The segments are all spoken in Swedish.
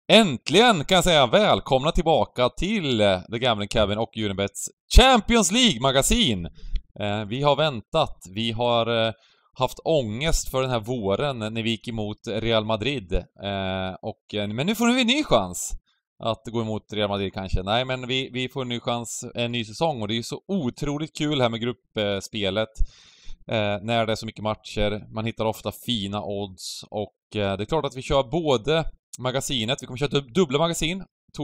Äntligen kan jag säga välkomna tillbaka till The Gambling Cabin och Unibets Champions League-magasin! Vi har väntat, vi har haft ångest för den här våren när vi gick emot Real Madrid. Men nu får vi en ny chans att gå emot Real Madrid kanske. Nej, men vi får en ny chans, en ny säsong, och det är ju så otroligt kul här med gruppspelet. När det är så mycket matcher, man hittar ofta fina odds, och det är klart att vi kör både magasinet, vi kommer köra dubbla magasin,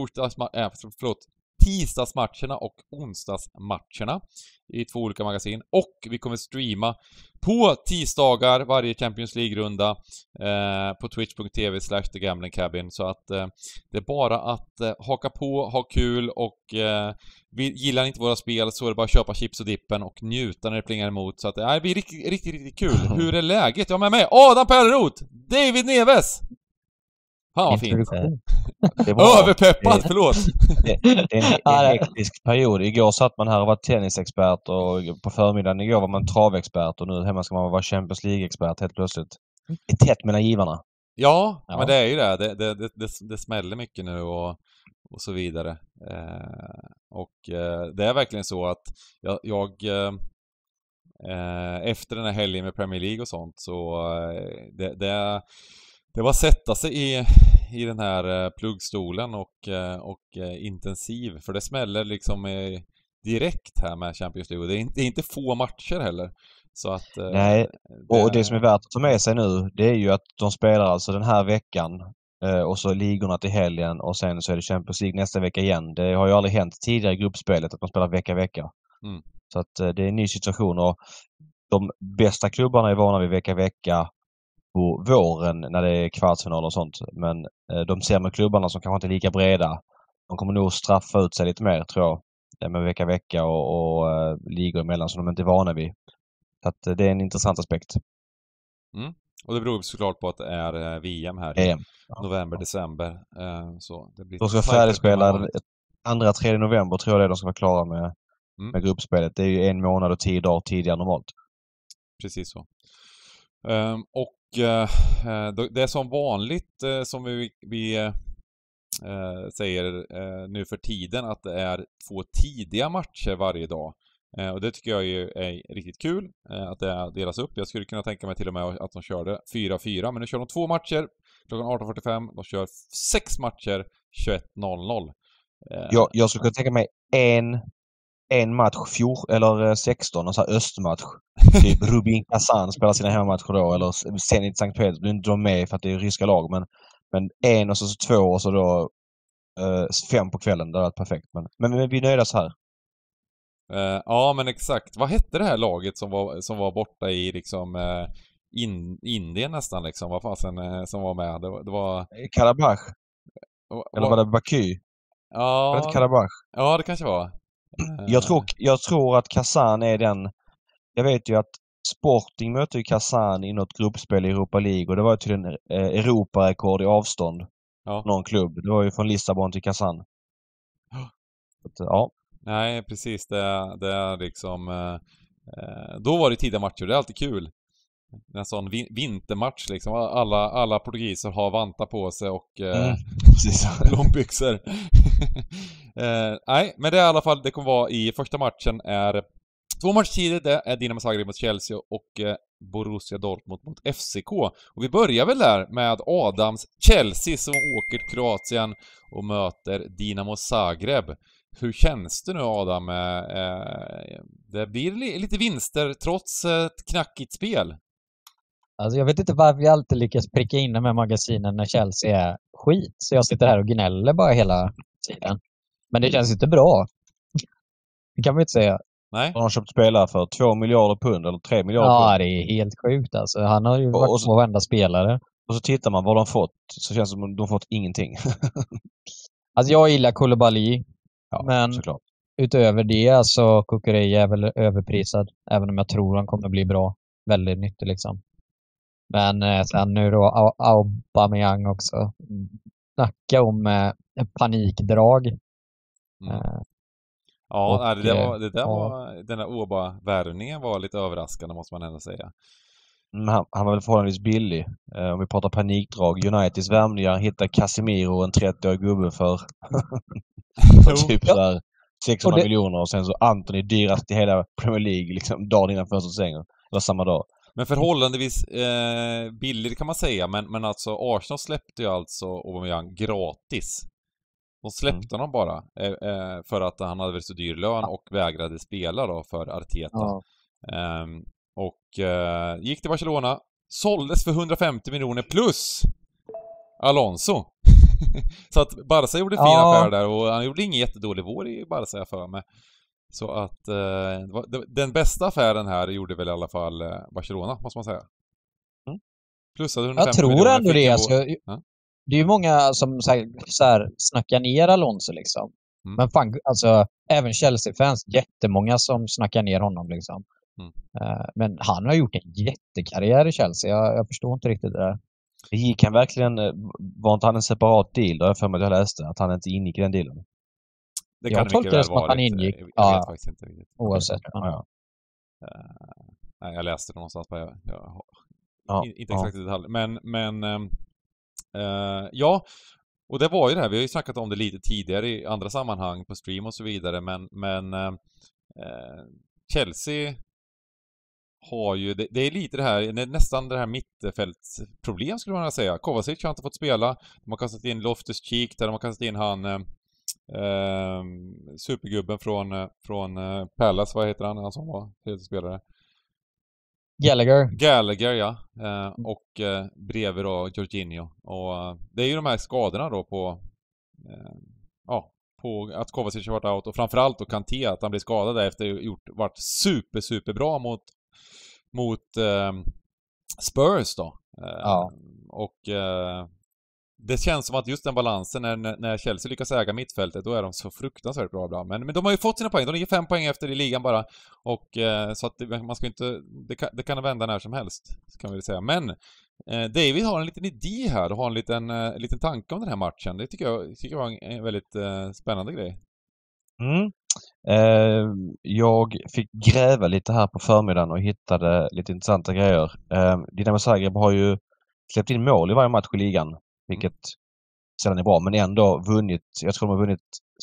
tisdagsmatcherna och onsdagsmatcherna i 2 olika magasin, och vi kommer streama på tisdagar varje Champions League-runda på twitch.tv/thegamblingcabin, så att det är bara att haka på, ha kul, och gillar inte våra spel så är det bara att köpa chips och dippen och njuta när det plingar emot, så att det blir riktigt kul. Hur är läget? Jag har med mig Adam Pelleroth, David Neves. Fan vad fint. Överpeppad, förlåt. Det är en hektisk period. Igår satt man här och var tennisexpert, och på förmiddagen igår var man travexpert, och nu hemma ska man vara Champions League-expert helt plötsligt. Det är tätt mellan givarna. Ja, men det är ju det smäller mycket nu och så vidare. Det är verkligen så att jag efter den här helgen med Premier League och sånt, så det var sätta sig i den här pluggstolen och intensiv, för det smäller liksom direkt här med Champions League. Det är inte få matcher heller. Så att, nej, och det som är värt att ta med sig nu, det är ju att de spelar alltså den här veckan, och så ligorna till helgen, och sen så är det Champions League nästa vecka igen. Det har ju aldrig hänt tidigare i gruppspelet att de spelar vecka. Så att det är en ny situation, och de bästa klubbarna är vana vid vecka på våren när det är kvartsfinal och sånt. Men de sämre klubbarna som kanske inte är lika breda, de kommer nog straffa ut sig lite mer, tror jag, med vecka och ligor emellan som de inte är vana vid. Så att det är en intressant aspekt. Och det beror såklart på att det är VM här i november, december. Så det blir de ska färdigspela 2-3 november, tror jag de ska vara klara med gruppspelet. Det är ju 1 månad och 10 dagar tidigare normalt. Precis så. Det är som vanligt, som vi säger nu för tiden, att det är 2 tidiga matcher varje dag. Och det tycker jag är riktigt kul, att det delas upp. Jag skulle kunna tänka mig till och med att de körde 4-4, men nu kör de 2 matcher klockan 18:45. De kör 6 matcher 21:00. Jag skulle kunna tänka mig en match 16, en sån här östmatch. Typ Rubin Kazan spelar sina hemmamatcher då, eller Zenit Sankt Petersburg, inte de med för att det är ryska lag, men 1 och så 2 och så då 5 på kvällen. Det är perfekt. Men vi nöjda så här. Ja, men exakt. Vad hette det här laget som var borta i liksom Indien nästan liksom? Vad fasen som var med? Det var Karabach. Eller var det Baku? Ja. Var det inte Karabach? Ja, det kanske var. Jag tror att Kazan är den. Jag vet ju att Sporting mötte ju Kazan i något gruppspel i Europa League, och det var till en Europarekord i avstånd. Ja. Någon klubb. Det var ju från Lissabon till Kazan. Ja. Nej, precis. Det är liksom då var det tidiga matcher. Det är alltid kul. En sån vintermatch liksom. Alla portugiser har vantar på sig och långbyxor. Nej, men det är i alla fall, det kommer vara i första matchen är 2 matchtider. Det är Dinamo Zagreb mot Chelsea och Borussia Dortmund mot FCK. Och vi börjar väl där med Adams Chelsea som åker till Kroatien och möter Dinamo Zagreb. Hur känns det nu, Adam? Det blir lite vinster trots ett knackigt spel. Alltså jag vet inte varför vi alltid lyckas pricka in de här magasinen när Chelsea är skit. Så jag sitter här och gnäller bara hela tiden. Men det känns inte bra. Det kan man inte säga. Nej. Han har köpt spelare för 2 miljarder pund eller 3 miljarder pund. Ja, det är helt sjukt alltså. Han har ju varit på varenda spelare. Och så tittar man vad de fått, så känns det som att de fått ingenting. Alltså jag gillar Koulibaly. Ja, men såklart. Utöver det så Kukureya är väl överprisad. Även om jag tror han kommer bli bra. Väldigt nyttig liksom. Men sen nu då Aubameyang också. Snacka om panikdrag. Ja, det där var den där Auba-värvningen var lite överraskande, måste man ändå säga. Han var väl förhållandevis billig. Om vi pratar panikdrag. Uniteds värvningar hittar Casemiro, en 30-årig gubbe för typ så här 600 miljoner och sen så Antony dyrast i hela Premier League liksom dagen innan första säsongen. Eller samma dag. Men förhållandevis billigt kan man säga, men alltså Arsenal släppte ju alltså Aubameyang gratis. De släppte honom bara för att han hade väl så dyr lön och vägrade spela då för Arteta. Gick till Barcelona, såldes för 150 miljoner plus Alonso. Så att Barca gjorde fin affär där och han gjorde ingen jättedålig vår i Barca för mig. Så att den bästa affären här gjorde väl i alla fall Barcelona, måste man säga. Plussade 150 miljoner. Jag tror ändå det. Alltså, det är ju många som så här snackar ner Alonso liksom. Men fan, alltså även Chelsea-fans, jättemånga som snackar ner honom liksom. Men han har gjort en jättekarriär i Chelsea. Jag förstår inte riktigt det där. Gick han verkligen, var inte han en separat deal? Då har jag för mig att jag läste att han inte ingick i den dealen. Det kan jag tolkar det som att han ingick. Jag vet faktiskt inte riktigt. Oavsett. Nej, jag läste det någonstans. Inte exakt i detalj. Men ja, och det var ju det här. Vi har ju snackat om det lite tidigare i andra sammanhang på stream och så vidare. Men Chelsea har ju, det är lite det här, nästan det här mittfältsproblem skulle man säga. Kovacic har inte fått spela. De har kastat in Loftus-Cheek där, de har kastat in han supergubben från Palace, vad heter han som var tredje spelare? Gallagher, ja. Och bredvid då Jorginho. Och det är ju de här skadorna då på att Kovacic har varit out och framförallt då Kanté, att han blir skadad efter att varit superbra mot Spurs då. Och det känns som att just den balansen när Chelsea lyckas äga mittfältet, då är de så fruktansvärt bra. Men de har ju fått sina poäng. De ligger 5 poäng efter i ligan bara. Och så att man ska inte... Det kan vända när som helst, kan vi väl säga. Men David har en liten idé här och har en liten tanke om den här matchen. Det tycker jag var en väldigt spännande grej. Jag fick gräva lite här på förmiddagen och hittade lite intressanta grejer. Dinamo Zagreb har ju släppt in mål i varje match i ligan, vilket sedan är bra, men ändå vunnit, jag tror de har vunnit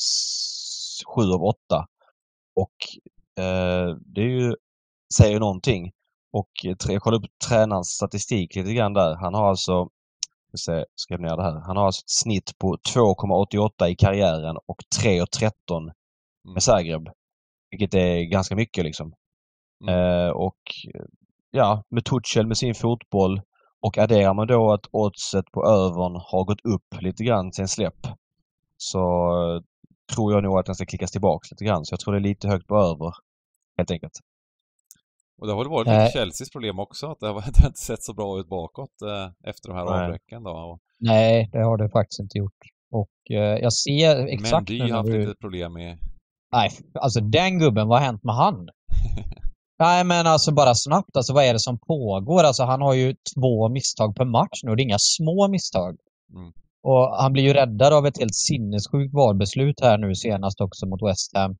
7 av 8. Och det är ju, säger ju någonting. Och jag kollade upp tränarens statistik lite grann där. Han har alltså, skrev ner det här. Han har alltså ett snitt på 2,88 i karriären och 3,13 med Zagreb. Vilket är ganska mycket liksom. Och ja, med Tuchel med sin fotboll. Och adderar man då att oddset på övern har gått upp lite grann sen släpp, så tror jag nog att den ska klickas tillbaks lite grann. Så jag tror det är lite högt på över, helt enkelt. Och det har väl varit lite Chelseas problem också, att det har inte sett så bra ut bakåt efter de här avbräcken då. Nej, det har det faktiskt inte gjort. Och jag ser exakt... Men du har haft lite problem med... Nej, alltså den gubben, vad har hänt med han? Nej, men alltså bara snabbt, alltså vad är det som pågår? Alltså han har ju 2 misstag per match nu, och det är inga små misstag. Och han blir ju räddad av ett helt sinnessjukt valbeslut här nu senast också mot West Ham.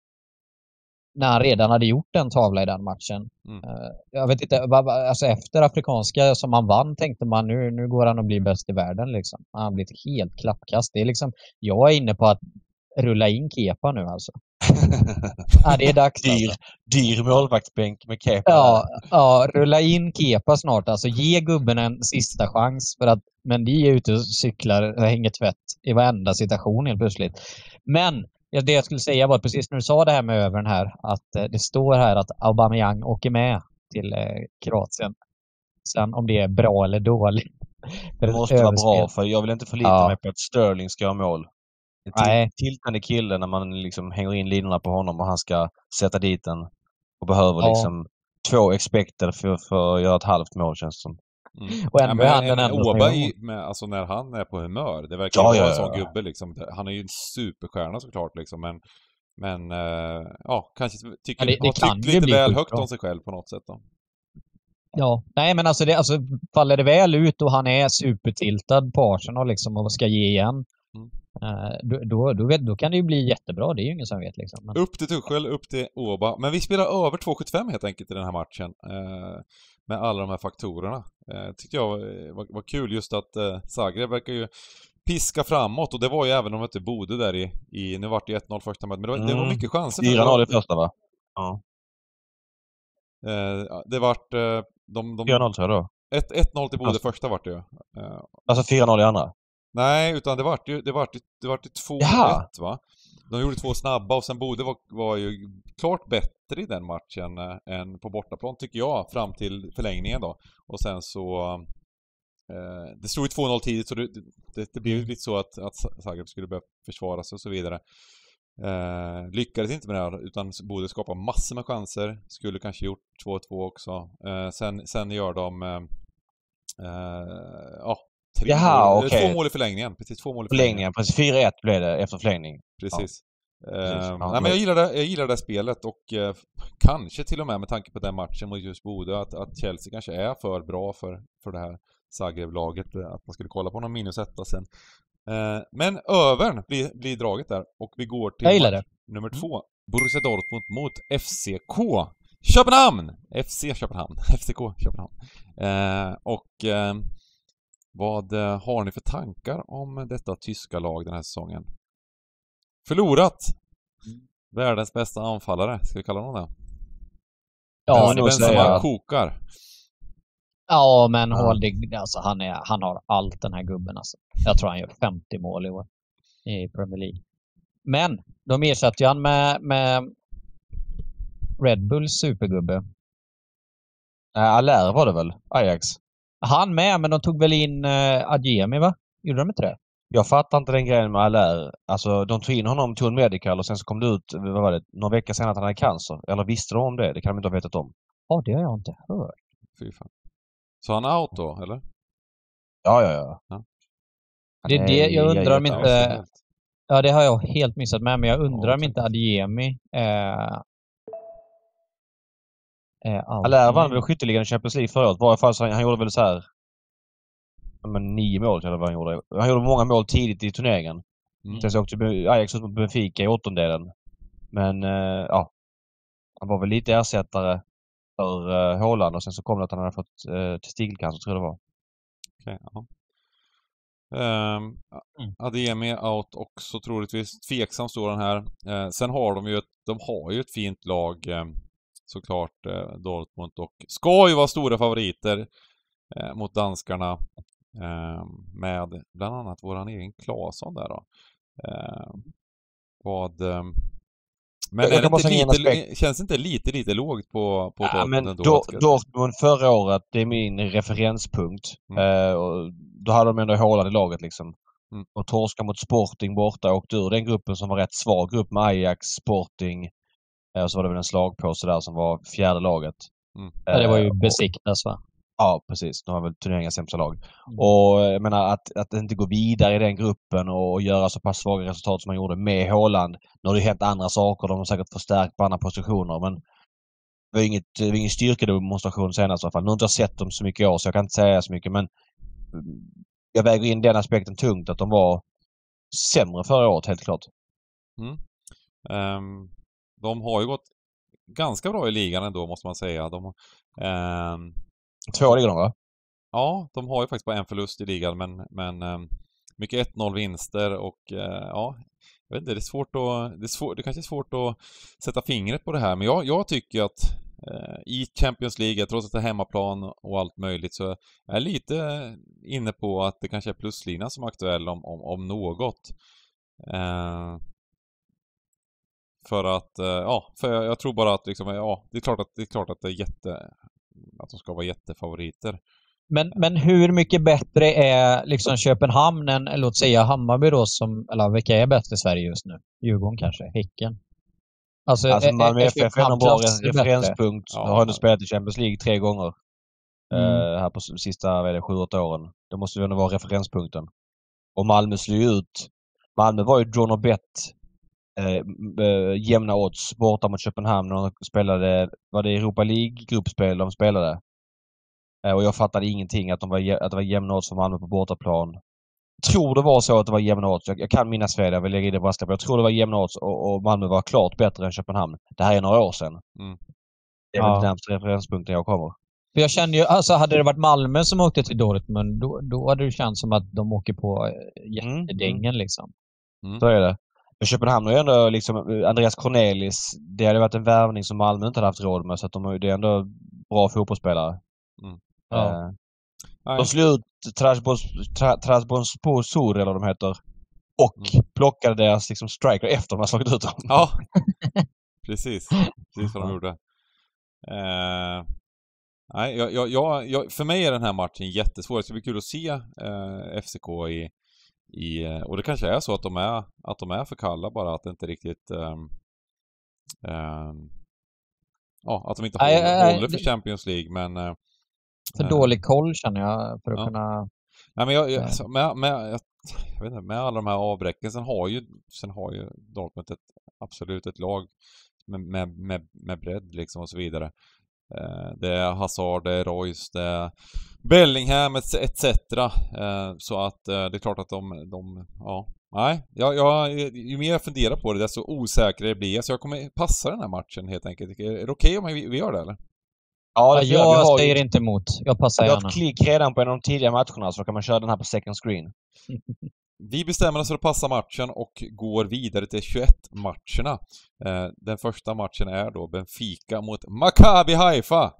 När han redan hade gjort en tavla i den matchen. Jag vet inte, alltså efter afrikanska som han vann tänkte man nu går han att bli bäst i världen liksom. Han har blivit helt klappkast. Det är liksom, jag är inne på att rulla in Kepa nu alltså. Ja, det är dags alltså. Dyr målvaktsbänk med Kepa. Ja, rulla in Kepa snart. Alltså ge gubben en sista chans. För att, men de är ute och cyklar och hänger tvätt i varenda situation helt plötsligt. Men det jag skulle säga var precis när du sa det här med övern här, att det står här att Aubameyang åker med till Kroatien. Sen om det är bra eller dåligt. Det måste vara bra, för jag vill inte förlita mig på att Sterling ska ha mål. En tilltande kille när man liksom hänger in linorna på honom och han ska sätta dit den och behöver liksom 2 expected för att göra ett halvt mål, känns det som. Och ändå han den Åberg, alltså när han är på humör, det verkar vara en sån gubbe liksom. Han är ju en superstjärna såklart liksom, men kanske tycker lite väl högt om sig själv på något sätt då. Ja, nej men alltså faller det väl ut och han är supertiltad på Arsenal liksom och ska ge igen. Då kan det ju bli jättebra, det är ju ingen som vet liksom. Men... Upp till Tuchel, upp till Oba. Men vi spelar över 2,75 helt enkelt i den här matchen. Med alla de här faktorerna. Tyckte jag var kul just att Zagreb verkar ju piska framåt. Och det var ju även om det inte bodde där i nu vart det 1-0 första matchen. Men det var mycket chanser. 4-0 i första, va? Ja. Det vart... 4-0 tror jag då. 1-0 till Bodø första vart det ju. Alltså 4-0 i andra? Nej, utan det vart ju 2-1, va? De gjorde 2 snabba och sen Bodø var ju klart bättre i den matchen än på bortaplan tycker jag, fram till förlängningen då. Och sen så... det stod ju 2-0 tidigt så det blev ju lite så att Zagreb skulle börja försvara sig och så vidare. Lyckades inte med det här utan Bodø skapade massor med chanser. Skulle kanske gjort 2-2 också. Sen gör de 2 mål i förlängningen. Precis, 2 mål i förlängningen. Precis, 4-1 blev det efter förlängning. Precis. Nej, men jag gillar det spelet och kanske till och med tanke på den matchen mot just Bodø att Chelsea kanske är för bra för det här Zagreb-laget, att man skulle kolla på någon minus 1 sen. Men övern blir draget där och vi går till nummer 2. Borussia Dortmund mot FCK Köpenhamn! FC Köpenhamn. FCK Köpenhamn. Vad har ni för tankar om detta tyska lag den här säsongen? Förlorat världens bästa anfallare, ska vi kalla honom det? Ja, den som man kokar. Ja, men Holding, alltså han har allt den här gubben alltså. Jag tror han gör 50 mål i år i Premier League. Men de ersatte ju han med Red Bulls supergubbe. Allaire var det väl? Ajax. Han med, men de tog väl in Adjemi, va? Gjorde de inte det? Jag fattar inte den grejen med Allaire. Alltså, de tog in honom till en medical och sen så kom det ut, vad var det, några veckor senare att han hade cancer. Eller visste de om det? Det kan de inte ha vetat om. Ja, det har jag inte hört. Fy fan. Så han är out då, eller? Ja. Jag undrar om inte... Ja, det har jag helt missat med, men jag undrar om inte Adjemi Allaire vann väl skytteligan i Champions League förra året. I varje fall så han gjorde väl så här 9 mål eller vad han gjorde. Han gjorde många mål tidigt i turneringen. Sen så åkte Ajax ut mot Benfica i 8:e. Men han var väl lite ersättare för Haaland och sen så kom det att han hade fått testikelcancer, tror jag det var. Okej, ja. Ademi out också troligtvis. Tveksam står den här. Sen har de har ju ett fint lag såklart Dortmund och ska ju vara stora favoriter mot danskarna med bland annat våran egen Claesson där då. Men är det inte känns inte lite lågt på Dortmund ändå? Dortmund förra året, det är min referenspunkt. Och då hade de ändå Haaland i laget liksom. Och torska mot Sporting borta och ur den gruppen som var rätt svag grupp med Ajax, Sporting och så var det väl en slagpåse där som var fjärde laget. Ja, det var ju Besiktas, va? Ja, precis. De har väl turneringens sämsta lag. Och jag menar att inte gå vidare i den gruppen och göra så pass svaga resultat som man gjorde med Haaland. Nu har det hänt andra saker. De har säkert förstärkt på andra positioner. Men det var ingen styrkedemonstration senast i alla fall. Nu har jag inte sett dem så mycket år så jag kan inte säga så mycket. Men jag väger in den aspekten tungt att de var sämre förra året, helt klart. De har ju gått ganska bra i ligan ändå, måste man säga. 2 ligger de, va? Ja, de har ju faktiskt bara en förlust i ligan, men mycket 1-0 vinster och jag vet inte, det kanske är svårt att sätta fingret på det här, men jag tycker att i Champions League, trots att det är hemmaplan och allt möjligt, så är jag lite inne på att det kanske är pluslinan som är aktuell om något. För att för jag tror bara att liksom, det är klart att det är att de ska vara jättefavoriter. Men hur mycket bättre är liksom Köpenhamn än, låt säga, Hammarby då, eller vilka är bäst i Sverige just nu? Djurgården kanske? Häcken? Alltså Malmö FF är en bra referenspunkt. Ja, har ändå spelat i Champions League 3 gånger. Här på sista 7-8 åren. Det måste ju ändå vara referenspunkten. Och Malmö slår ju ut. Malmö var ju drawn och bet jämna odds borta mot Köpenhamn när de spelade, var det Europa League-gruppspel de spelade. Och jag fattade ingenting att det var jämna odds för Malmö på bortaplan. tror det var så att det var jämna odds. Jag kan minnas fel, jag vill lägga i det brasklapp. Jag tror det var jämna odds och Malmö var klart bättre än Köpenhamn. Det här är några år sedan. Det är väl den närmaste referenspunkten jag kommer. För jag känner ju, alltså hade det varit Malmö som åkte till Dortmund, då hade det känts som att de åker på jättedängen liksom. Så är det. Men Köpenhamn är ju ändå liksom Andreas Cornelis. Det hade varit en värvning som Malmö inte hade haft råd med, så att det är ändå bra fotbollsspelare. Ja. De slog ut Trabzonspor eller vad de heter. Och plockade deras liksom striker efter de har slagit ut dem. Ja, precis vad de gjorde. Nej, för mig är den här matchen jättesvår. Det ska bli kul att se FCK och det kanske är så att de är för kalla bara, att det inte riktigt att de inte håller för Champions League, men för dålig koll känner jag för att kunna. Nej, men jag vet inte, med alla de här avbräcken sen har ju Dortmund absolut ett lag med bredd liksom och så vidare. Det är Hazard, det är Royce, det är Bellingham etc. Så att det är klart att ju mer jag funderar på det, desto osäkrare det blir. Så jag kommer passa den här matchen helt enkelt. Är det okej om vi gör det eller? Ja, jag säger inte emot. Jag passar gärna. Jag har ett klick redan på en av de tidiga matcherna, så kan man köra den här på second screen. Vi bestämmer oss för att passa matchen och går vidare till 21-matcherna. Den första matchen är då Benfica mot Maccabi Haifa.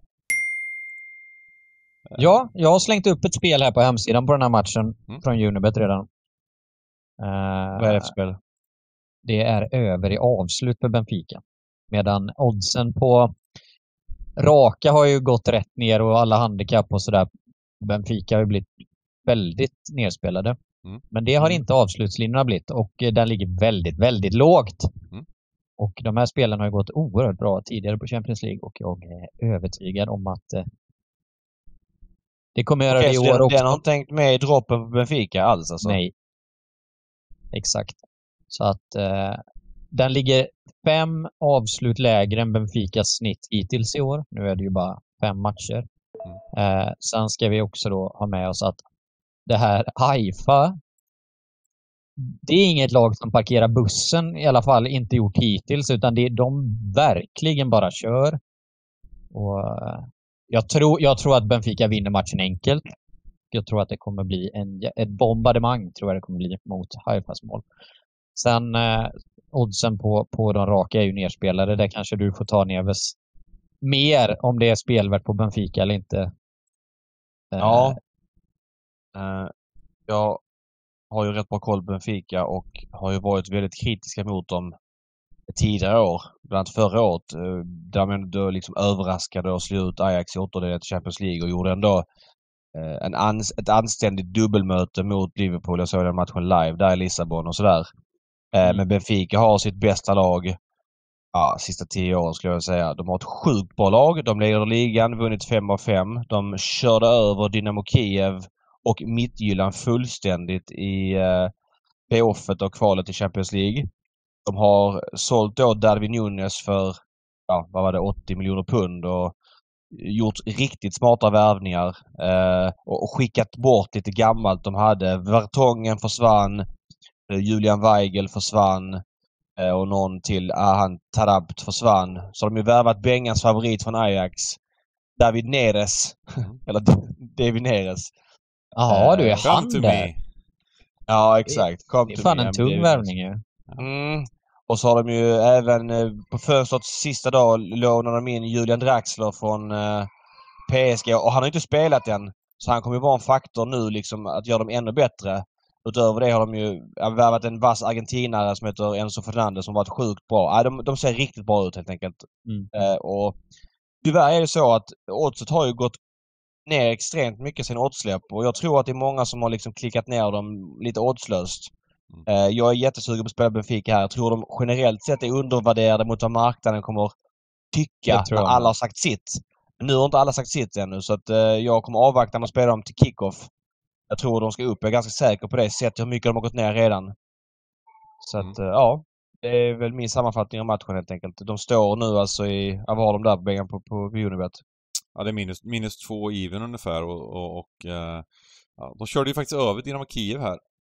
Ja, jag har slängt upp ett spel här på hemsidan på den här matchen från Unibet redan. Vad är det för spel? Det är över i avslut för Benfica. Medan oddsen på raka har ju gått rätt ner och alla handikapp och sådär. Benfica har ju blivit väldigt nerspelade. Men det har inte avslutslinjerna blivit, och den ligger väldigt, väldigt lågt. Och de här spelarna har ju gått oerhört bra tidigare på Champions League, och jag är övertygad om att det kommer göra det i år också. Den har inte tänkt med i droppen på Benfica alls alltså? Nej. Exakt. Så att den ligger 5 avslut lägre än Benficas snitt hittills i år. Nu är det ju bara 5 matcher. Sen ska vi också då ha med oss att det här Haifa, det är inget lag som parkerar bussen, i alla fall inte gjort hittills, utan det är de verkligen bara kör. Och jag tror att Benfica vinner matchen enkelt. Jag tror att det kommer bli ett bombardemang, tror jag det kommer bli mot Haifas mål. Sen oddsen på de raka är ju nerspelare. Där kanske du får ta Neves mer om det är spelvärt på Benfica eller inte. Ja. Jag har ju rätt bra koll på Benfica och har ju varit väldigt kritiska mot dem tidigare år. Bland annat förra året. Där man då liksom överraskade och slog ut Ajax i åttondelen till Champions League och gjorde ändå ett anständigt dubbelmöte mot Liverpool. Jag såg den matchen live där i Lissabon och sådär. Men Benfica har sitt bästa lag sista 10 år skulle jag säga. De har ett sjukt bra lag. De leder ligan, vunnit 5 av 5. De körde över Dynamo Kiev och Midtjylland fullständigt i playoffet och kvalet i Champions League. De har sålt då Darwin Núñez för 80 miljoner pund och gjort riktigt smarta värvningar och skickat bort lite gammalt de hade. Vertongen försvann, Julian Weigel försvann och någon till Ahan Tarabt försvann. Så de har ju värvat Bengans favorit från Ajax, David Neres. Eller David Neres. Jaha, du är han där. Ja, exakt. Det är fan en tung värvning ju. Och så har de ju även på fönstrets sista dag lånade de in Julian Draxler från PSG. Och han har inte spelat än. Så han kommer ju vara en faktor nu liksom att göra dem ännu bättre. Utöver det har de ju värvat en vass argentinare som heter Enzo Fernandez som varit sjukt bra. De ser riktigt bra ut helt enkelt. Och tyvärr är det så att oddset har ju gått ner extremt mycket sin oddsläpp. Och jag tror att det är många som har liksom klickat ner dem lite oddslöst. Jag är jättesugen på att spela Benfica här. Jag tror de generellt sett är undervärderade mot vad marknaden kommer tycka när alla har sagt sitt. Men nu har inte alla sagt sitt ännu, så att jag kommer avvakta med att spela dem till kickoff. Jag tror de ska upp. Jag är ganska säker på det. Sett hur mycket de har gått ner redan. Så att det är väl min sammanfattning av matchen helt enkelt. De står nu alltså vad har de där på bängen på Unibet? Ja, det är minus 2 even ungefär och de körde ju faktiskt över Dynamo Kiev här.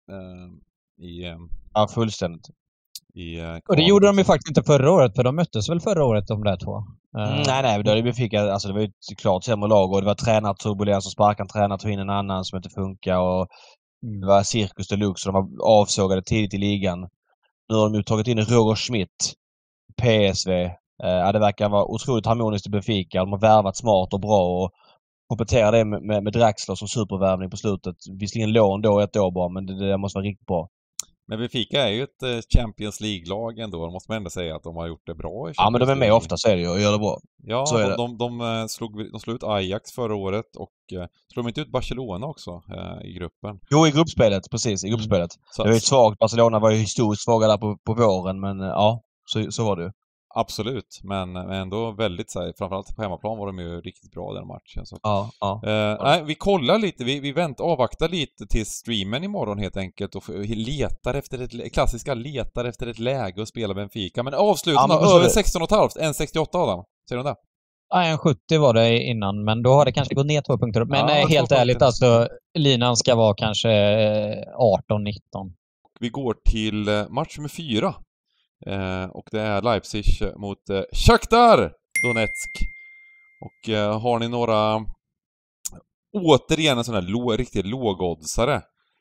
Ja, fullständigt. Och det gjorde de ju faktiskt inte förra året, för de möttes väl förra året de där två? Nej, det var ju ett klart sämre lag och det var tränarturbulens och sparkade en tränare, tog in en annan som inte funkar och det var cirkus deluxe och de var avsågade tidigt i ligan. Nu har de ju tagit in Roger Schmidt, PSV. Det verkar vara otroligt harmoniskt i Benfica. De har värvat smart och bra och kompletterar det med Draxler som supervärvning på slutet. Visserligen lån då ett år bara, men det måste vara riktigt bra. Men Benfica är ju ett Champions League-lag ändå. De måste man ändå säga att de har gjort det bra i Champions Ja, men de är med League. ofta så är det ju och gör det bra. Ja, så är de slog ut Ajax förra året och slog de inte ut Barcelona också i gruppen? Jo, i gruppspelet. Precis, i gruppspelet. Det var ju svagt. Barcelona var ju historiskt svaga där på våren, men ja, så var det ju. Absolut, men ändå väldigt så här, framförallt på hemmaplan var de ju riktigt bra den matchen. Så. Ja. Nej, vi kollar lite, vi avvaktar lite till streamen imorgon helt enkelt och letar efter ett läge att spela Benfica. Men avslutande över 16,5, 1,68 Adam. Ser du det? Ja, 1,70 var det innan, men då har det kanske gått ner 2 punkter. Men helt ärligt, alltså linan ska vara kanske 18-19. Vi går till match nummer 4. Och det är Leipzig mot Shakhtar Donetsk. Och har ni några återigen en sån här riktigt lågoddsare?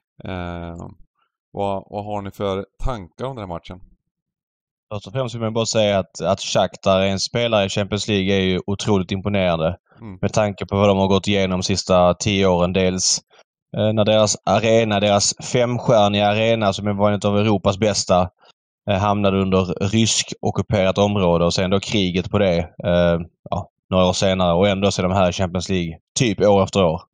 Vad har ni för tankar om den här matchen? Först och främst vill man bara säga att Shakhtar är en spelare i Champions League är ju otroligt imponerande. Med tanke på vad de har gått igenom de sista 10 åren. Dels när deras 5-stjärniga arena som var en av Europas bästa hamnade under rysk-ockuperat område och sen då kriget på det några år senare och ändå så är de här i Champions League typ år efter år.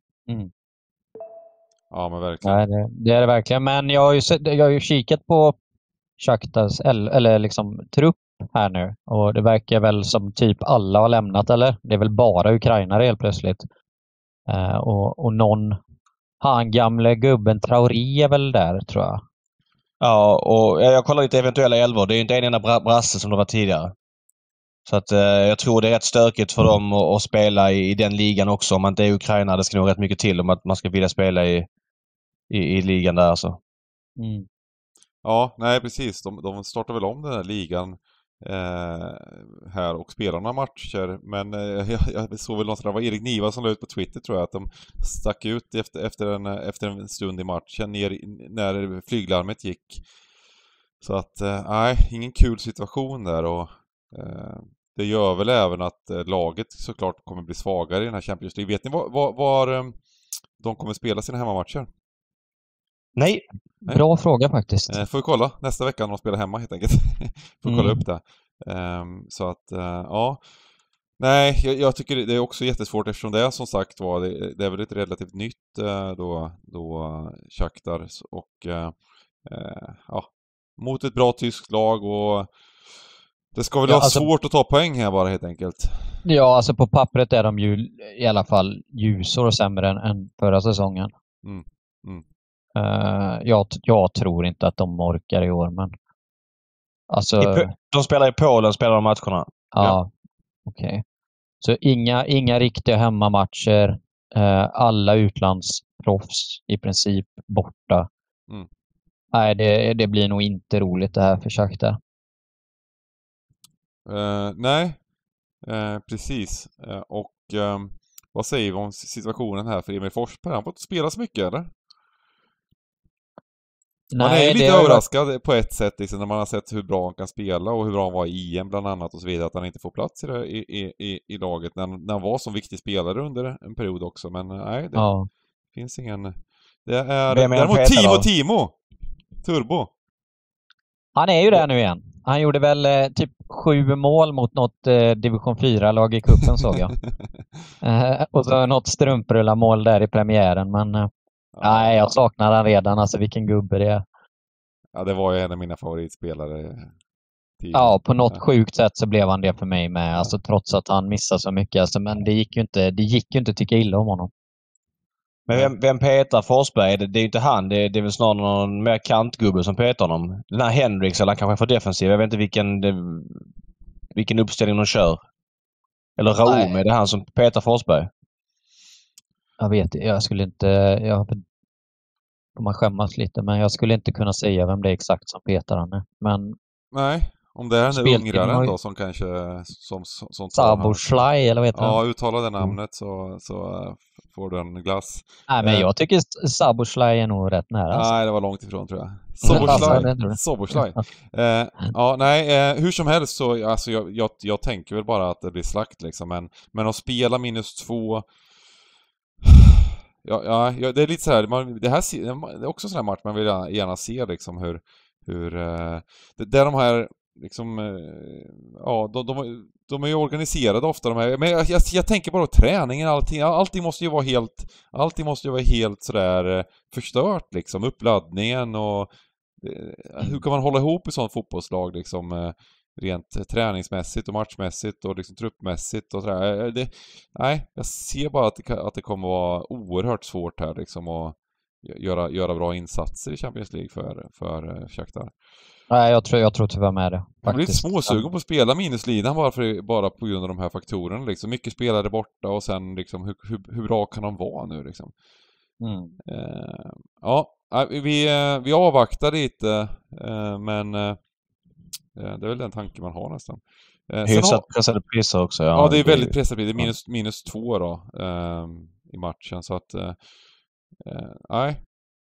Ja, men verkligen. Nej, det är det verkligen. Men jag har ju kikat på Shakhtars eller liksom trupp här nu och det verkar väl som typ alla har lämnat, eller? Det är väl bara ukrainare helt plötsligt. Och han gamle gubben Traoré är väl där, tror jag. Ja, och jag kollar lite eventuella elvor. Det är inte en enda brasse som det var tidigare. Så att jag tror det är rätt stökigt för dem att spela i den ligan också. Om man inte är Ukraina, det ska nog rätt mycket till om att man ska vilja spela i ligan där alltså. Ja, nej precis. De startar väl om den här ligan här och spelar några matcher. Men jag såg väl någonstans, det var Erik Niva som la ut på Twitter tror jag, att de stack ut efter en stund i matchen ner när flyglarmet gick. Så att nej, ingen kul situation där och det gör väl även att laget såklart kommer bli svagare i den här Champions League. Vet ni var de kommer spela sina hemmamatcher? Nej. Bra fråga faktiskt. Får vi kolla nästa vecka när de spelar hemma helt enkelt. Får kolla upp det. Så att, ja. Nej, jag tycker det är också jättesvårt eftersom det är som sagt var, det är väl ett relativt nytt då Shakhtar och ja, mot ett bra tyskt lag och det ska väl vara svårt att ta poäng här bara helt enkelt. Ja, alltså på pappret är de ju i alla fall ljusår sämre än förra säsongen. Jag tror inte att de orkar i år, men alltså... De spelar i Polen, spelar de matcherna. Ja. Okej. Så inga riktiga hemmamatcher. Alla utlandsproffs i princip borta. Nej, det blir nog inte roligt det här för Shakhtar. Nej, precis. Och vad säger vi om situationen här för Emil Forsberg? Han får inte spela så mycket, eller? Man är ju lite överraskad på ett sätt liksom, när man har sett hur bra han kan spela och hur bra han var i EM bland annat och så vidare, att han inte får plats i laget när han var som viktig spelare under en period också, men nej, det finns ingen... Det är däremot Timo Turbo. Han är ju där nu igen. Han gjorde väl typ 7 mål mot något division 4-lag i kuppen såg jag. Och så något strumprullarmål där i premiären, men nej, jag saknar han redan. Alltså vilken gubbe det är. Ja, det var ju en av mina favoritspelare. Ja, på något sjukt sätt så blev han det för mig med. Alltså trots att han missade så mycket. Alltså, men det gick ju inte att tycka illa om honom. Men vem petar Forsberg? Det är ju inte han. Det är väl snarare någon mer kantgubbe som petar honom. Den här Hendrix, eller han kanske är för defensiv. Jag vet inte vilken uppställning de kör. Eller Raoum, är det han som petar Forsberg? Jag vet, jag skulle inte... får man skämmas lite. Men jag skulle inte kunna säga vem det är exakt som petar han är. Men Nej, om det är den där speltiden ungraren har då ju- som kanske som tar Saboslaj, eller vad heter han? Ja, uttala det namnet så får du en glass. Nej, men jag tycker Saboslaj är nog rätt nära. Alltså. Nej, det var långt ifrån tror jag. Alltså, det tror jag. Soboslaj. Ja, nej, hur som helst så, alltså jag tänker väl bara att det blir slakt liksom, men att spela -2, ja, det är lite så här, det är också sån här match man vill gärna se liksom hur där de här liksom, ja, de är ju organiserade ofta de här, men jag tänker bara på träningen, allting måste ju vara helt sådär förstört liksom, uppladdningen och hur kan man hålla ihop ett sånt fotbollslag liksom, rent träningsmässigt och matchmässigt och liksom truppmässigt och sådär. Nej, jag ser bara att det kommer vara oerhört svårt här liksom att göra bra insatser i Champions League för Shakhtar. Nej, jag tror tyvärr med det. Jag blir lite småsugen på att spela minuslidan bara på grund av de här faktorerna liksom. Mycket spelare borta och sen liksom hur bra kan de vara nu liksom. Ja, vi avvaktar lite, men det är väl den tanken man har nästan. Hyfsat pressade priser också. Ja, det är väldigt pressade priser. Det är -2 då i matchen. Så att nej.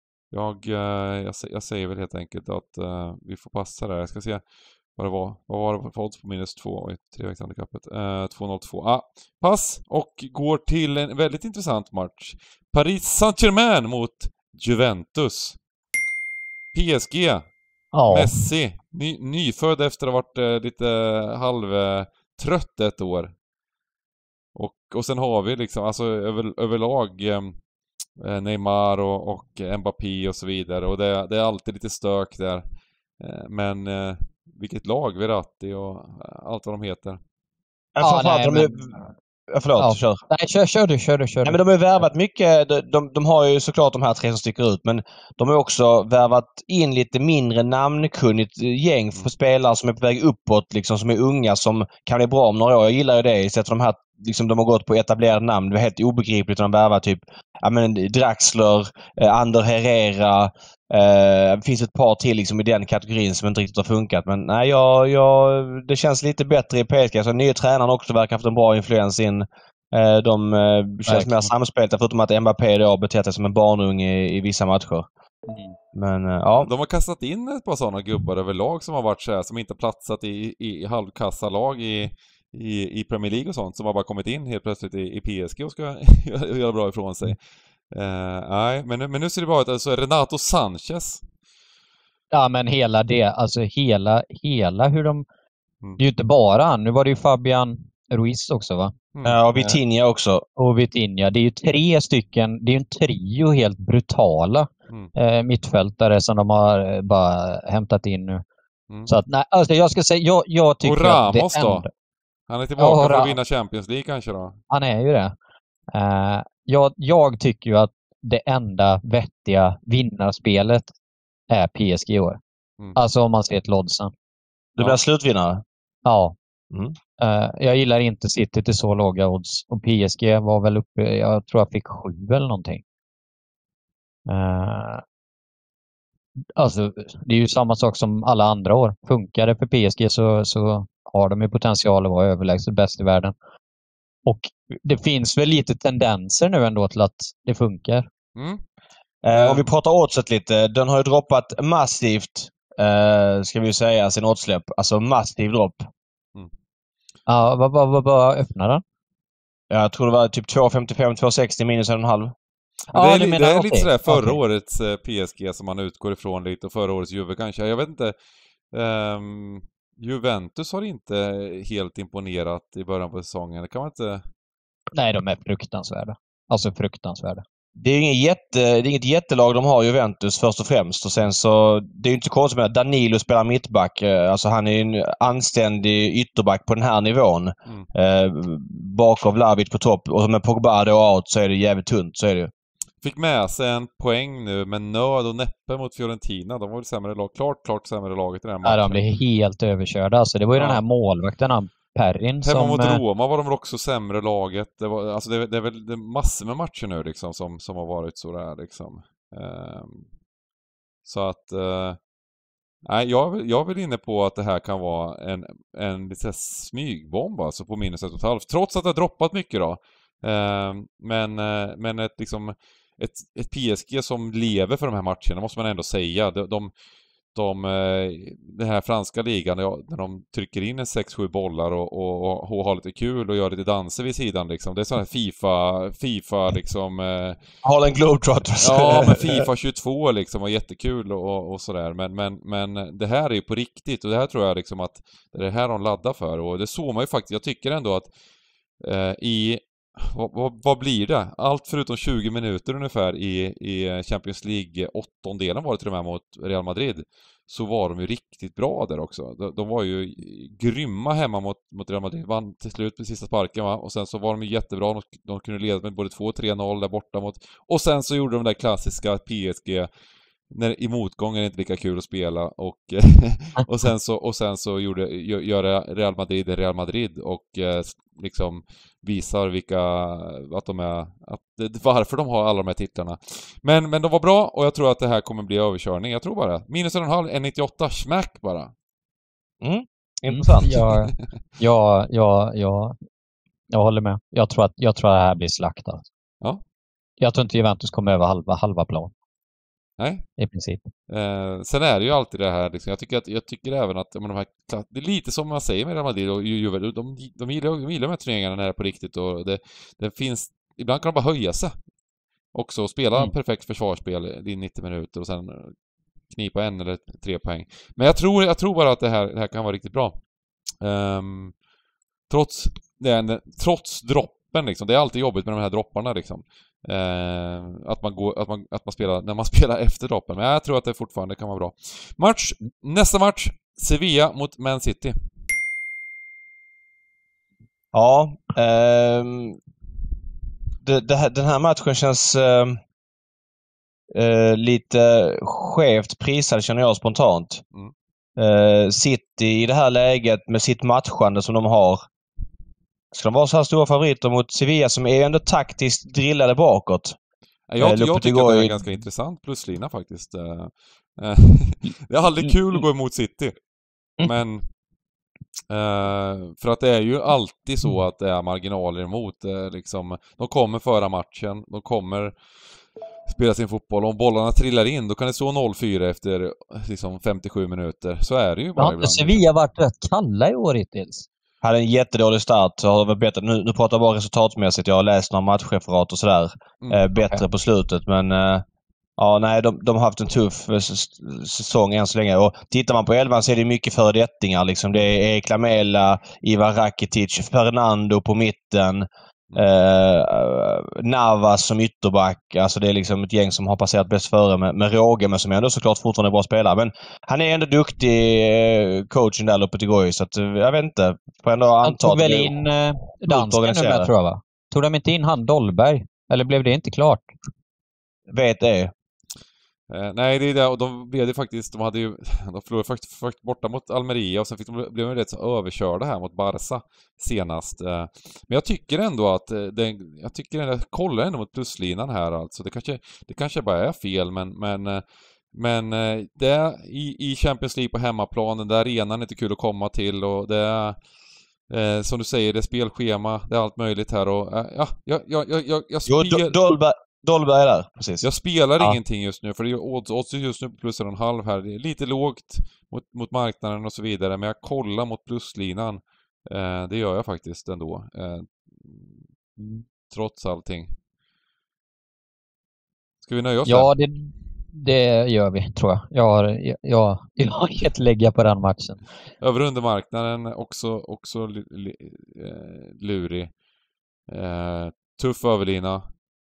Jag säger väl helt enkelt att vi får passa där. Jag ska se vad det var. Vad var det för odds på -2 i 3-veckshandikappet? 2,02. Pass och går till en väldigt intressant match. Paris Saint-Germain mot Juventus. PSG. Ja. Messi. Nyfödd efter att ha varit lite halvtrött ett år. Och sen har vi liksom, alltså överlag Neymar och Mbappé och så vidare. Och det är alltid lite stök där. Men vilket lag, Verratti och allt vad de heter. Förlåt, kör. Nej, kör du. Nej, men de har ju värvat mycket. De har ju såklart de här 3 som sticker ut, men de har också värvat in lite mindre namnkunnigt gäng för spelare som är på väg uppåt, liksom, som är unga, som kan bli bra om några år. Jag gillar ju det. Istället för de här, liksom, de har gått på etablerade namn. Det är helt obegripligt att de värvar typ Draxler, Ander Herrera. Det finns ett par till liksom, i den kategorin som inte riktigt har funkat. Men nej, det känns lite bättre i PSG. Så nya tränaren också verkar ha haft en bra influens in. De känns mer samspelta, förutom att Mbappé då betett sig som en barnunge i vissa matcher. Men ja. De har kastat in ett par sådana gubbar överlag som har varit så här, som inte platsat i halvkassa lag i Premier League och sånt, som har bara kommit in helt plötsligt i PSG och ska göra bra ifrån sig. Nej, men nu ser det bra ut. Alltså Renato Sanchez. Ja, men hela det, alltså hela hur de... Det är ju inte bara han. Nu var det ju Fabian Ruiz också, va? Ja, och Vitinha också. Och Vitinha. Det är ju 3 stycken, det är ju en trio helt brutala mittfältare som de har bara hämtat in nu. Så att, nej, alltså jag ska säga, jag tycker och Ramos att då? Han är tillbaka för att vinna Champions League kanske då? Han är ju det. Jag tycker ju att det enda vettiga vinnarspelet är PSG i år. Alltså om man ser till oddsen. Du blir slutvinnare? Ja. Jag gillar inte City till så låga odds. Och PSG var väl uppe, jag tror jag fick 7 eller någonting. Alltså, det är ju samma sak som alla andra år. Funkar det för PSG så har de ju potential att vara överlägset bäst i världen. Och det finns väl lite tendenser nu ändå till att det funkar. Om vi pratar oddset lite. Den har ju droppat massivt, ska vi ju säga, sin oddsläpp. Alltså massiv dropp. Ja, vad öppnar den? Jag tror det var typ 2,55-2,60 minus 1,5. Ja, det är lite sådär förra årets PSG som man utgår ifrån lite, och förra årets Juve kanske. Jag vet inte. Juventus har inte helt imponerat i början på säsongen. Det kan man inte... Nej, de är fruktansvärda. Alltså fruktansvärda. Det är inget jättelag de har, Juventus, först och främst. Och sen så, det är ju inte så konstigt med att Danilo spelar mittback. Alltså han är en anständig ytterback på den här nivån. Bakom Vlahovic på topp. Och med Pogba då out så är det jävligt tunt, så är det ju. Fick med sig en poäng nu med nöd och näppe mot Fiorentina. De var ju sämre lag. Klart sämre laget i den här matchen. Ja, de blev helt överkörda. Alltså, det var ju den här målvakten, Perrin, hemma mot Roma var de väl också sämre laget. Det är väl massor med matcher nu liksom som har varit så där liksom. Så att nej, jag är väl inne på att det här kan vara en lite smygbomb alltså på minus 1,5. Trots att det har droppat mycket då. Men ett liksom ett PSG som lever för de här matcherna måste man ändå säga. Den här franska ligan, när de trycker in en 6-7 bollar och har lite kul och gör lite danser vid sidan liksom. Det är sån här FIFA liksom... Harlem Globetrotters. Ja, men FIFA 22 liksom var jättekul och sådär. Men det här är ju på riktigt och det här tror jag liksom att det är det här de laddar för. Och det såg man ju faktiskt. Jag tycker ändå att vad blir det? Allt förutom 20 minuter ungefär i Champions League 8-delen var det till och med mot Real Madrid. Så var de ju riktigt bra där också. De var ju grymma hemma mot Real Madrid. Vann till slut på sista sparken, va? Och sen så var de ju jättebra. De kunde leda med både 2 och 3-0 där borta mot... Och sen så gjorde de där klassiska PSG när i motgången är det inte lika kul att spela och sen så gör Real Madrid och liksom visar varför de har alla de här titlarna. Men de var bra och jag tror att det här kommer bli överkörning. Jag tror bara minus 1,5, 1,98 smack bara. Intressant. Jag håller med. Jag tror att det här blir slaktat. Ja. Jag tror inte Juventus kommer över halva plan. Nej. I princip. Sen är det ju alltid det här liksom, jag tycker även att det är lite som man säger med Real Madrid och Juve, de gillar de här turneringarna när det är på riktigt och det finns, ibland kan de bara höja sig också och spela perfekt försvarsspel i 90 minuter och sen knipa 1 eller 3 poäng. Men jag tror bara att det här kan vara riktigt bra. Trots droppen liksom. Det är alltid jobbigt med de här dropparna liksom. Att man spelar när man spelar efter droppen. Men jag tror att det fortfarande kan vara bra. Nästa match Sevilla mot Man City. Ja, den här matchen känns lite skevt prisad, känner jag spontant. City i det här läget med sitt matchande som de har, ska de vara så här stora favoriter mot Sevilla som är ändå taktiskt drillade bakåt? Jag tycker att det är ganska intressant pluslina faktiskt. Det är aldrig kul att gå emot City. Men för att det är ju alltid så att det är marginaler emot liksom, de kommer föra matchen, de kommer spela sin fotboll. Om bollarna trillar in, då kan det stå 0-4 efter liksom 57 minuter. Så är det ju bara ibland. Har Sevilla varit rätt kalla i år hittills? Hade en jättedålig start, så har det varit bättre. Nu pratar jag bara resultatmässigt. Jag har läst några matchreferat och sådär. Bättre på slutet, men ja, nej, de har haft en tuff säsong än så länge. Och tittar man på 11 så är det mycket föredettingar liksom. Det är Erik Lamela, Ivar Rakitic, Fernando på mitten, Navas som ytterback. Alltså det är liksom ett gäng som har passerat bäst före med råge, men som ändå såklart fortfarande är bra spelare. Men han är ändå duktig coachen där uppe till Goy, så att jag vet inte. Får ändå anta. Han tog väl in dansken nu med, tror jag, va? Tog de inte in han Dolberg? Eller blev det inte klart? Vet det. Nej, det är det. Och de blev det faktiskt, de förlorade faktiskt borta mot Almeria och sen blev de rätt så överkörda här mot Barca senast. Men jag tycker ändå att jag kollar ändå mot pluslinan här alltså. Det kanske bara är fel, men det är i Champions League på hemmaplan, den där arenan är inte kul att komma till och det är som du säger, det är spelschema, det är allt möjligt här och Dolberg är där, precis. Jag spelar ingenting just nu, för det är odds just nu på plus 1,5 här. Det är lite lågt mot marknaden och så vidare, men jag kollar mot pluslinan. Det gör jag faktiskt ändå. Trots allting. Ska vi nöja oss? Ja, det gör vi, tror jag. Jag har gett lägga på den matchen. Över undermarknaden också lurig. Tuff överlina.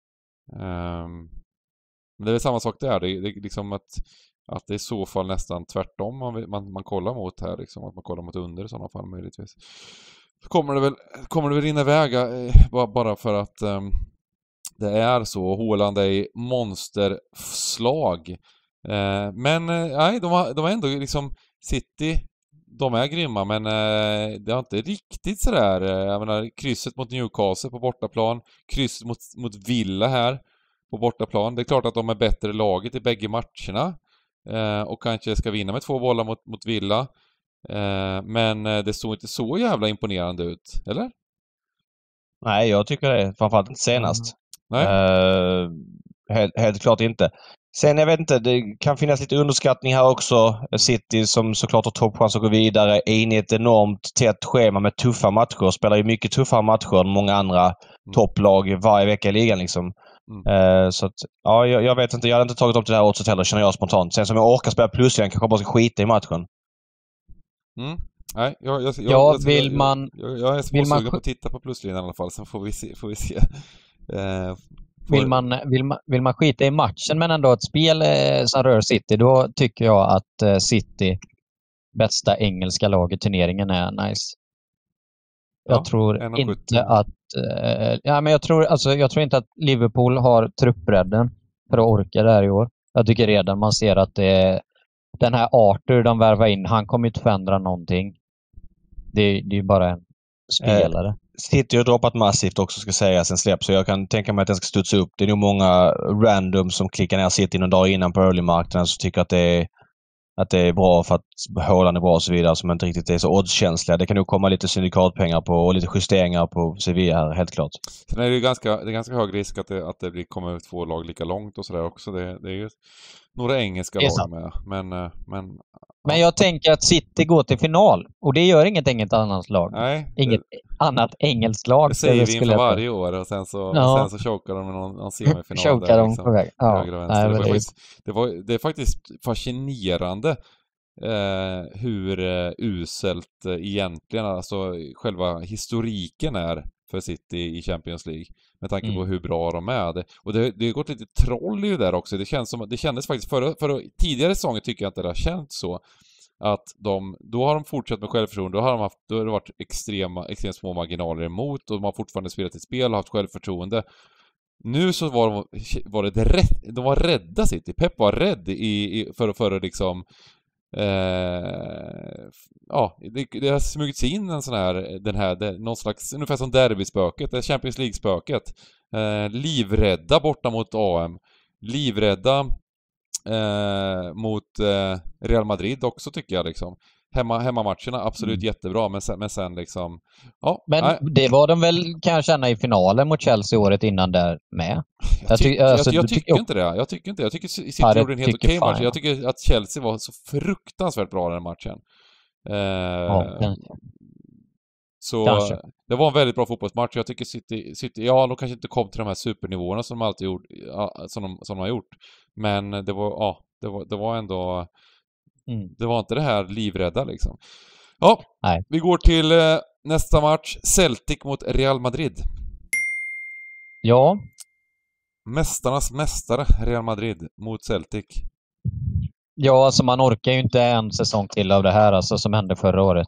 Men det är samma sak där. Det är liksom att det är i så fall nästan tvärtom man kollar mot här liksom, att man kollar mot under i sådana fall möjligtvis. Så kommer det väl rinna iväg bara för att det är så. Haaland är i monsterslag. Men nej, de har ändå liksom City, de är grymma, men det har inte riktigt sådär. Jag menar, krysset mot Newcastle på bortaplan, krysset mot Villa här. på bortaplan. Det är klart att de är bättre laget i bägge matcherna. Och kanske ska vinna med 2 bollar mot Villa. Men det såg inte så jävla imponerande ut, eller? Nej, jag tycker det. Framförallt inte senast. Nej. Helt klart inte. Sen, jag vet inte, det kan finnas lite underskattning här också. City som såklart har toppchans att gå vidare är inne i ett enormt tätt schema med tuffa matcher. Spelar ju mycket tuffare matcher än många andra topplag varje vecka i ligan liksom. Så att, ja, jag vet inte. Jag hade inte tagit upp det här oddset heller, känner jag spontant. Sen som jag orkar spela plus igen kanske jag bara ska skita i matchen. Nej, jag är småsugen på att titta på pluslinjen i alla fall, sen får vi se. Vill man skita i matchen men ändå ett spel som rör City, då tycker jag att City, bästa engelska lag i turneringen, är nice. Jag tror inte att jag tror inte att Liverpool har truppbredden för att orka det här i år. Jag tycker redan man ser att den här Arthur de värvar in, han kommer inte förändra någonting. Det är ju bara en spelare. City har droppat massivt också, ska säga, sen släpp. Så jag kan tänka mig att den ska studsa upp. Det är nog många random som klickar ner City någon dag innan på early-marknaden som tycker att det är bra för att Haaland är bra och så vidare, som inte riktigt är så oddskänsliga. Det kan nog komma lite syndikatpengar på och lite justeringar på Sevilla här, helt klart. Sen är det ju ganska hög risk att det kommer 2 lag lika långt och sådär också. Det är ju några engelska lag med. Men jag tänker att City går till final. Och det gör inget annat lag. Nej. Inget annat engelskt lag. Det säger vi inför varje år. Och sen så chokar de med någon semifinal. Chokar de på väg. Ja. Det är faktiskt fascinerande hur uselt egentligen, alltså själva historiken är för City i Champions League, med tanke på hur bra de är. Och det har gått lite troll i det där också. Det kändes faktiskt för tidigare säsonger, tycker jag inte det har känts så, att då har de fortsatt med självförtroende, då har det varit extremt små marginaler emot, och de har fortfarande spelat ett spel och haft självförtroende. Nu så var det rätt, de var rädda City. Pep var rädd för att liksom det har smugit sig in en sån här, någon slags, ungefär som derbyspöket, det Champions League-spöket. Livrädda borta mot AM. Livrädda mot Real Madrid också, tycker jag liksom. Hemmamatcherna absolut jättebra, men sen liksom det var de väl, kan jag känna, i finalen mot Chelsea året innan där med. Jag tycker inte det. Jag tycker City gjorde en helt okej match. Jag tycker att Chelsea var så fruktansvärt bra den matchen. Så kanske. Det var en väldigt bra fotbollsmatch. Jag tycker City, de kanske inte kom till de här supernivåerna som de alltid gjort, som de har gjort. Men det var ändå det var inte det här livrädda liksom. Ja, nej. Vi går till nästa match. Celtic mot Real Madrid. Ja. Mästarnas mästare Real Madrid mot Celtic. Ja, alltså man orkar ju inte en säsong till av det här, alltså, som hände förra året.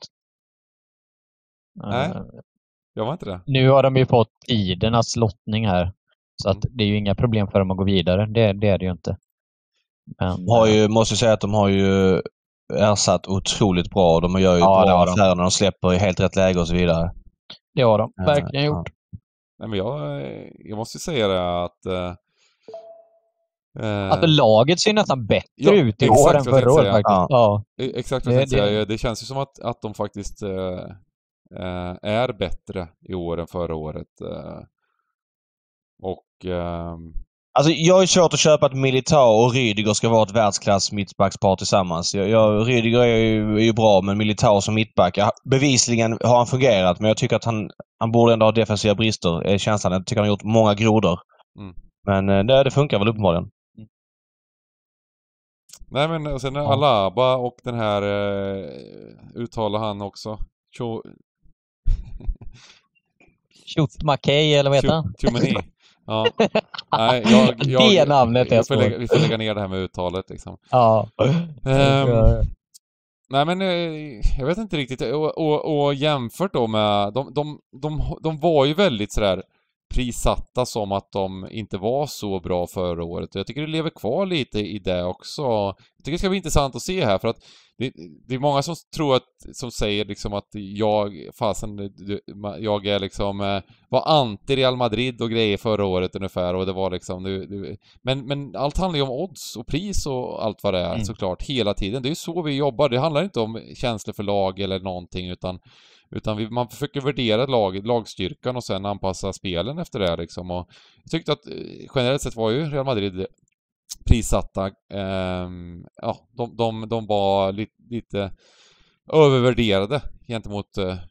Nej, jag var inte det. Nu har de ju fått tidernas lottning här. Så att det är ju inga problem för dem att gå vidare. Det är det ju inte. Men, måste säga att de har ju ersatt otroligt bra. De gör ju bra affärer när de släpper i helt rätt läge och så vidare. Det har de verkligen gjort. Nej, men jag måste säga det att alltså laget ser nästan bättre ut i år än förra året faktiskt. Ja. Exakt vad jag säger. Det känns ju som att de faktiskt är bättre i år än förra året. Alltså jag är svårt att köpa att Militao och Rydiger ska vara ett världsklass mittbackspar tillsammans. Rydiger är ju bra, men Militao som mittback, bevisligen har han fungerat, men jag tycker att han borde ändå ha defensiva brister, är känslan. Jag tycker han har gjort många grodor. Men det funkar väl uppenbarligen. Nej, men och sen Alaba och den här uttalar han också. Shoot McKay, eller vad heter han? Chumani. Ja. Nej, det namnet är svårt. Vi får lägga ner det här med uttalet liksom. Ja. Nej, men jag vet inte riktigt. Och jämfört då med de var ju väldigt sådär prissatta som att de inte var så bra förra året. Och jag tycker det lever kvar lite i det också. Jag tycker det ska bli intressant att se här, för att det är många som tror som säger liksom att jag är liksom var anti Real Madrid och grejer förra året ungefär, och det var liksom men allt handlar ju om odds och pris och allt vad det är såklart hela tiden. Det är ju så vi jobbar. Det handlar inte om känslor för lag eller någonting, utan man försöker värdera lagstyrkan och sen anpassa spelen efter det liksom. Och jag tyckte att generellt sett var ju Real Madrid prissatta. De var lite övervärderade gentemot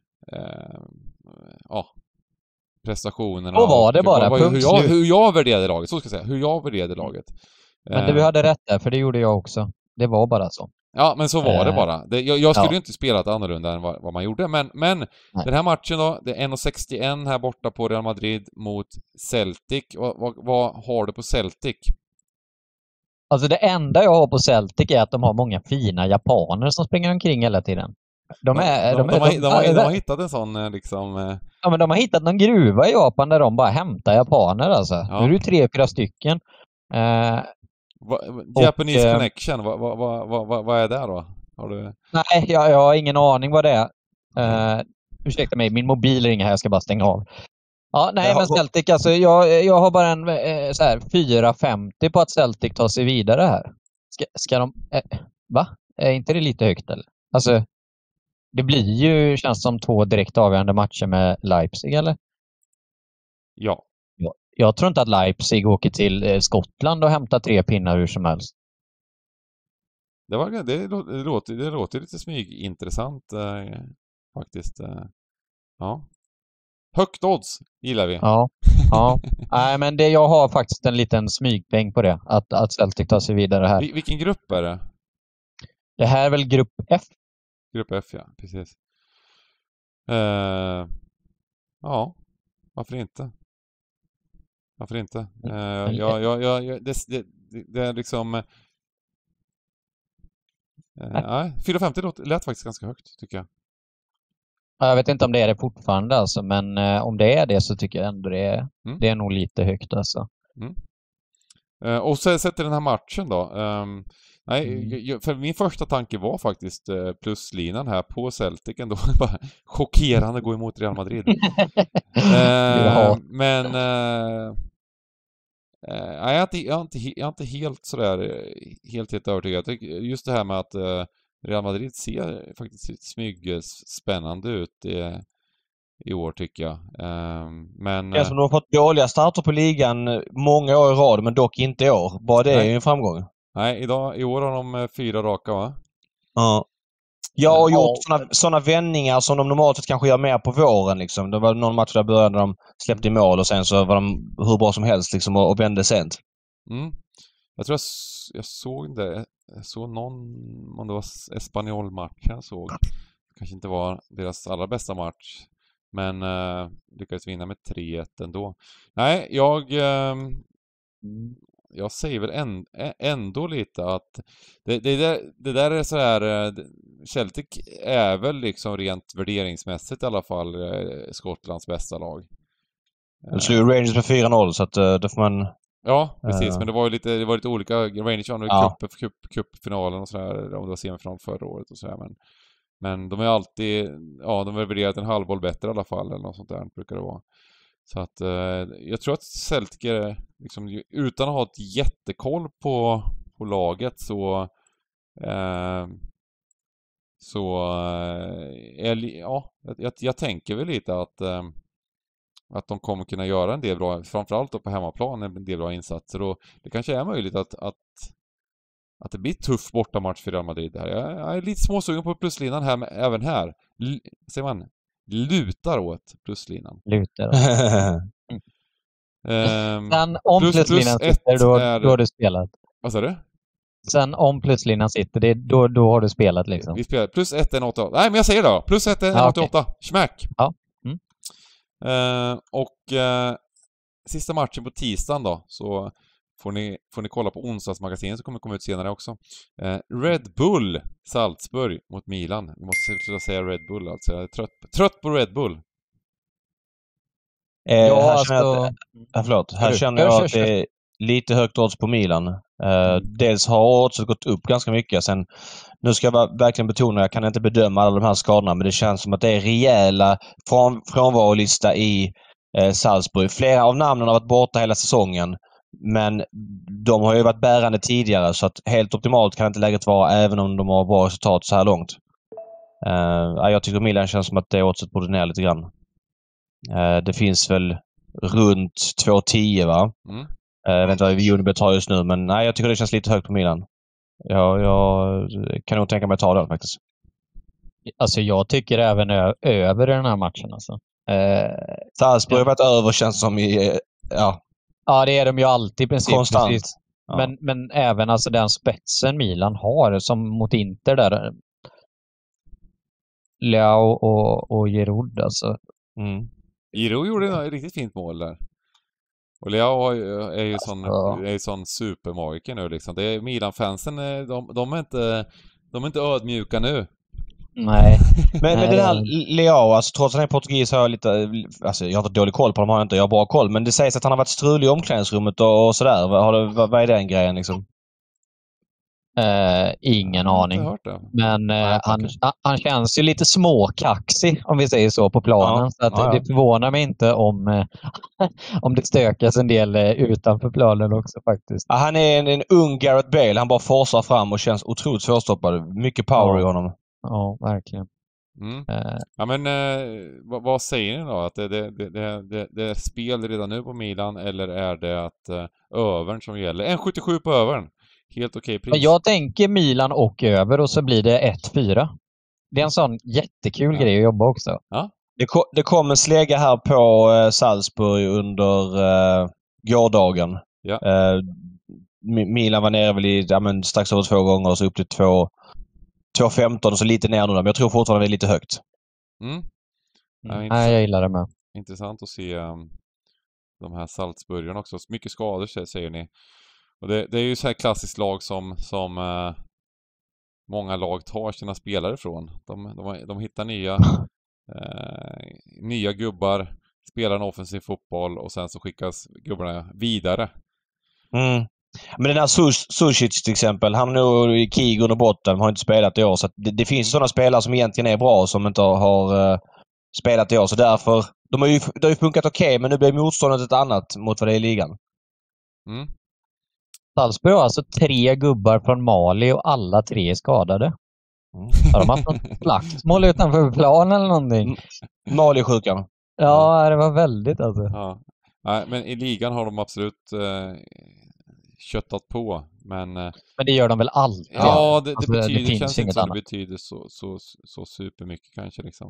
prestationerna. Och var det bara. Hur jag värderade laget, så ska jag säga. Hur jag värderade laget. Men du hade rätt där, för det gjorde jag också. Det var bara så. Ja, men så var det bara. Jag skulle ju inte spelat annorlunda än vad man gjorde. Men den här matchen då, det är 1,61 här borta på Real Madrid mot Celtic. Vad har du på Celtic? Alltså det enda jag har på Celtic är att de har många fina japaner som springer omkring hela tiden. De har hittat en sån liksom... Ja, men de har hittat någon gruva i Japan där de bara hämtar japaner alltså. Ja. Nu är det 3-4 stycken. Japanese Connection, vad är det då? Har du... Nej, jag har ingen aning vad det är. Ursäkta mig, min mobil ringer här, jag ska bara stänga av. Ja, nej, men Celtic, alltså jag har bara en så här 4,50 på att Celtic tar sig vidare här. Ska de... va? Är inte det lite högt eller? Alltså, det blir ju, känns som 2 direkt avgörande matcher med Leipzig, eller? Ja. Jag tror inte att Leipzig åker till Skottland och hämtar 3 pinnar hur som helst. Det låter lite smygintressant faktiskt. Ja. Högt odds gillar vi. Ja. Nej, men jag har faktiskt en liten smygpeng på det. Att Celtic tar sig vidare här. Vilken grupp är det? Det här är väl grupp F? Grupp F, ja. Precis. Ja. Varför inte? Det är liksom... 4,50 lät faktiskt ganska högt, tycker jag. Jag vet inte om det är det fortfarande alltså, men om det är det så tycker jag ändå det är nog lite högt alltså. Och så sätter den här matchen då. För min första tanke var faktiskt pluslinan här på Celtic ändå. Bara chockerande att gå emot Real Madrid. Men jag är inte helt sådär helt övertygad. Just det här med att Real Madrid ser faktiskt smygspännande ut i år, tycker jag. Men det är som de har fått dåliga starter på ligan många år i rad, men dock inte i år. Bara det är ju en framgång. Nej, i år har de 4 raka, va? Ja. Jag har gjort såna vändningar som de normalt sett kanske gör mer på våren liksom. Det var någon match där började de släppte i mål och sen så var de hur bra som helst liksom och vände sent. Jag tror jag såg det. Jag såg någon, om det var Espanyol-matchen jag såg. Kanske inte var deras allra bästa match. Men lyckades vinna med 3-1 ändå. Nej, jag säger väl ändå lite att det där är så här. Celtic är väl liksom rent värderingsmässigt i alla fall Skottlands bästa lag. De slog Rangers med 4-0 så att då får man... Ja, precis. Men det var lite olika. Rangers var cupfinalen och sådär. Om det var semifinal förra året och sådär. Men de är alltid... Ja, de är värderat en halvboll bättre i alla fall. Eller något sånt där brukar det vara. Så att jag tror att Celtic är liksom, utan att ha ett jättekoll på laget så jag tänker väl lite att de kommer kunna göra en del bra, framförallt då på hemmaplan, en del bra insatser, och det kanske är möjligt att det blir tuff bortamatch för Real Madrid här. Jag är lite småsugen på pluslinan här, även här. Ser man? Lutar åt pluslinan. Sen om pluslinan sitter, då har du spelat. Vad sa du? Sen om pluslinan sitter, då har du spelat liksom. Vi spelar plus 1 är 88. Nej, men jag säger då. Plus 1 är 88. Okay. Smack! Ja. Sista matchen på tisdagen då, så får ni kolla på onsdagsmagasinet som kommer komma ut senare också. Red Bull Salzburg mot Milan. Vi måste sluta säga Red Bull alltså. Jag är trött på Red Bull. Här känner jag att, förlåt. Här känner jag att det är lite högt odds på Milan. Dels har oddset gått upp ganska mycket. Sen, nu ska jag verkligen betona, jag kan inte bedöma alla de här skadorna, men det känns som att det är rejäla frånvarolista i Salzburg. Flera av namnen har varit borta hela säsongen. Men de har ju varit bärande tidigare, så att helt optimalt kan inte läget vara, även om de har bra resultat så här långt. Jag tycker Milan känns som att det oddset borde ner lite grann. Det finns väl runt 2,10 va? Jag vet inte vad Unibet har just nu, men nej, jag tycker det känns lite högt på Milan. Jag kan nog tänka mig att ta den faktiskt. Alltså jag tycker även över den här matchen alltså. Salzburg har varit över, känns som i... Ja, det är de ju alltid i princip. Konstant. Ja. Men även alltså den spetsen Milan har, som mot Inter där. Leao och Giroud alltså. Giroud gjorde ett riktigt fint mål där. Och Leao är ju sån supermagiker nu liksom. Det är Milan-fansen, de är inte ödmjuka nu. Nej. men det här Leao, alltså, trots att han är portugis har jag lite... Alltså, jag har inte dålig koll på dem, har jag inte. Jag har bra koll. Men det sägs att han har varit strulig i omklädningsrummet och sådär. Vad är den grejen liksom? Ingen aning. Men han känns ju lite småkaxig, om vi säger så, på planen. Så att det förvånar mig inte om det stökas en del utanför planen också faktiskt. Ja, han är en ung Gareth Bale. Han bara forsar fram och känns otroligt svårstoppad. Mycket power i honom. Ja, verkligen. Ja, men vad säger ni då? Att det är spel redan nu på Milan, eller är det att övern som gäller? 1,77 på övern. Helt okej pris. Jag tänker Milan och över, och så blir det 1-4. Det är en sån jättekul grej att jobba också. Ja. Det kom en slägga här på Salzburg under gårdagen. Ja. Milan var nere väl i strax över 2 gånger och så upp till 2,15 och så lite ner nu. Men jag tror fortfarande det är lite högt. Jag gillar det med. Intressant att se de här Salzburgarna också. Mycket skador säger ni. Och det är ju så här klassiskt lag som många lag tar sina spelare från. De hittar nya gubbar, spelar en offensiv fotboll och sen så skickas gubbarna vidare. Men den här Sušić till exempel, han nu i Kigon och botten har inte spelat i år, så att det finns sådana spelare som egentligen är bra som inte har spelat i år, så därför det har ju funkat okej, men nu blir motståndet ett annat mot vad det är i ligan. Salzburg har alltså 3 gubbar från Mali och alla 3 är skadade. Har de haft något slagsmål utanför plan eller någonting? Mali-sjukan. Ja, det var väldigt alltså. Ja. Nej, men i ligan har de absolut köttat på, men det gör de väl alltid? Ja, det alltså, betyder, det känns inte som det annat. betyder så supermycket kanske liksom.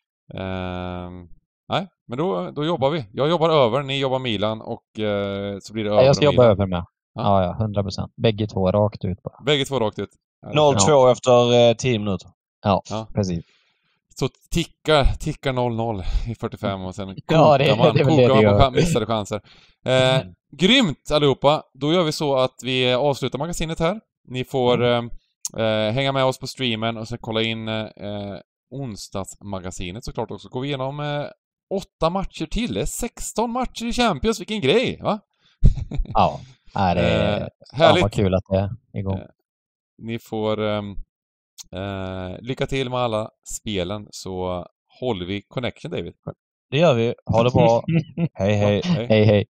Nej, men då jobbar vi. Jag jobbar över, ni jobbar Milan och så blir det över. Jag ska jobba över med. Ja. Ja, 100%. Bägge två rakt ut bara. Bägge två rakt ut. 0-2 efter 10 minuter. Ja, precis. Så tickar 0-0 i 45 och sen kokar man på missade chanser. Grymt allihopa! Då gör vi så att vi avslutar magasinet här. Ni får hänga med oss på streamen och sen kolla in onsdagsmagasinet såklart också. Går vi igenom 8 matcher till. Det är 16 matcher i Champions. Vilken grej, va? Ja, det är härligt. Vad kul att det är igång. Ni får lycka till med alla spelen, så håller vi connection, David. Det gör vi. Ha det bra. Hej. Hej.